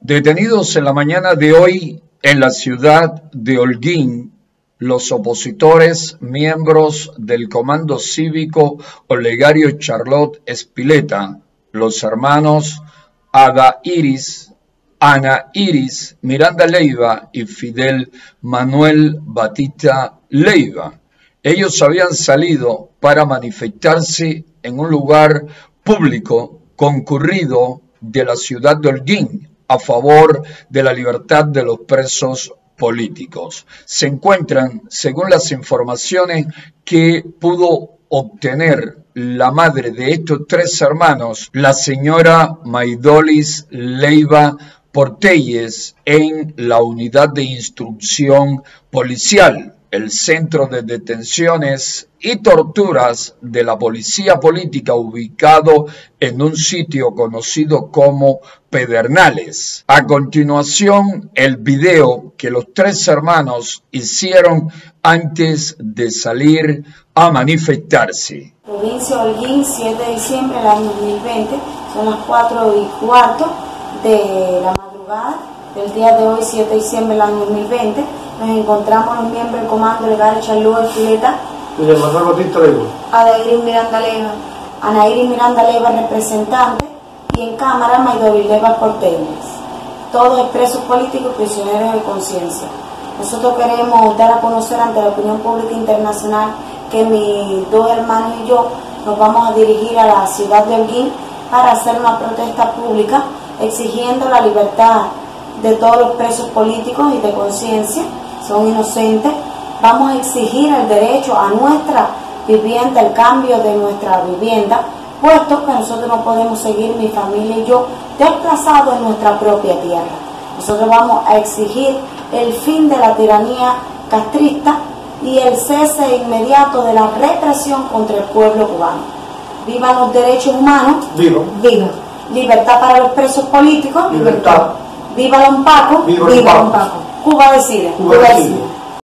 Detenidos en la mañana de hoy en la ciudad de Holguín, los opositores, miembros del Comando Cívico Olegario Charlotte Spiletta, los hermanos Ana Iris Miranda Leiva y Fidel Manuel Batista Leiva. Ellos habían salido para manifestarse en un lugar público concurrido de la ciudad de Holguín a favor de la libertad de los presos políticos. Se encuentran, según las informaciones que pudo obtener la madre de estos tres hermanos, la señora Maidolis Leiva Portelles, en la unidad de instrucción policial, el centro de detenciones y torturas de la policía política ubicado en un sitio conocido como Pedernales. A continuación, el video que los tres hermanos hicieron antes de salir a manifestarse. Provincia de Holguín, 7 de diciembre del año 2020, son las 4:15 de la madrugada del día de hoy, 7 de diciembre del año 2020. Nos encontramos los miembros del Comando Olegario Charlotte Spiletta, Ana Iris Miranda Leiva, representante, y en cámara Maidolis Leiva Portelles, todos expresos políticos y prisioneros de conciencia. Nosotros queremos dar a conocer ante la opinión pública internacional que mis dos hermanos y yo nos vamos a dirigir a la ciudad de Holguín para hacer una protesta pública exigiendo la libertad de todos los presos políticos y de conciencia. Son inocentes. Vamos a exigir el derecho a nuestra vivienda, el cambio de nuestra vivienda, puesto que nosotros no podemos seguir, mi familia y yo, desplazados en nuestra propia tierra. Nosotros vamos a exigir el fin de la tiranía castrista y el cese inmediato de la represión contra el pueblo cubano. ¡Viva los derechos humanos! ¡Viva! ¡Viva! Libertad para los presos políticos. ¡Libertad! ¡Viva los Paco! ¡Viva los Paco! Cuba decide. Cuba decide.